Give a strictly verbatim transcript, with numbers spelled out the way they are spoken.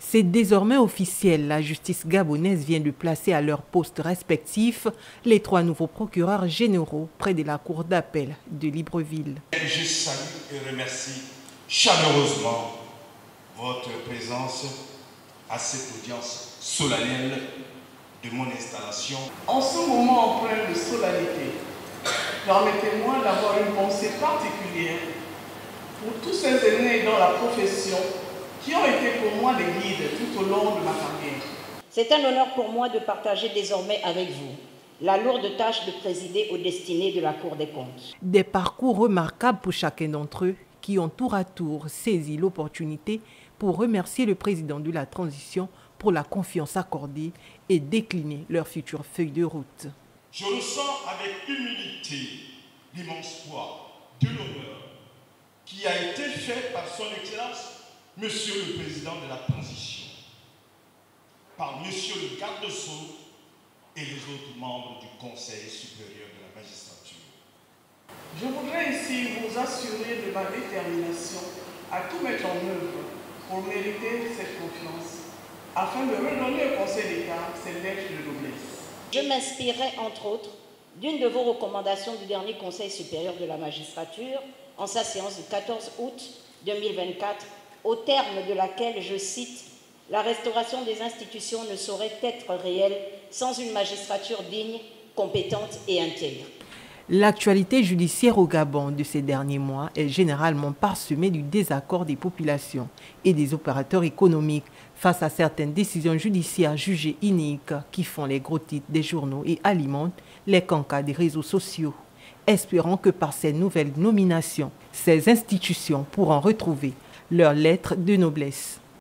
C'est désormais officiel. La justice gabonaise vient de placer à leurs postes respectifs les trois nouveaux procureurs généraux près de la cour d'appel de Libreville. Je salue et remercie chaleureusement votre présence à cette audience solennelle de mon installation. En ce moment empreint de solennité, permettez-moi d'avoir une pensée particulière pour tous ces aînés dans la profession qui ont été pour moi des guides tout au long de ma carrière. C'est un honneur pour moi de partager désormais avec vous la lourde tâche de présider aux destinées de la Cour des comptes. Des parcours remarquables pour chacun d'entre eux qui ont tour à tour saisi l'opportunité pour remercier le président de la transition pour la confiance accordée et décliner leur future feuille de route. Je ressens avec humilité l'immense poids de l'honneur qui a été fait par son Excellence Monsieur le Président de la Transition, par Monsieur le Garde des Sceaux et les autres membres du Conseil supérieur de la magistrature. Je voudrais ici vous assurer de ma détermination à tout mettre en œuvre pour mériter cette confiance, afin de redonner au Conseil d'État ses lettres de noblesse. Je m'inspirerai entre autres d'une de vos recommandations du dernier Conseil supérieur de la magistrature en sa séance du quatorze août deux mille vingt-quatre, au terme de laquelle, je cite, « La restauration des institutions ne saurait être réelle sans une magistrature digne, compétente et intègre. » L'actualité judiciaire au Gabon de ces derniers mois est généralement parsemée du désaccord des populations et des opérateurs économiques face à certaines décisions judiciaires jugées iniques qui font les gros titres des journaux et alimentent les cancans des réseaux sociaux. Espérons que par ces nouvelles nominations, ces institutions pourront retrouver leurs lettres de noblesse.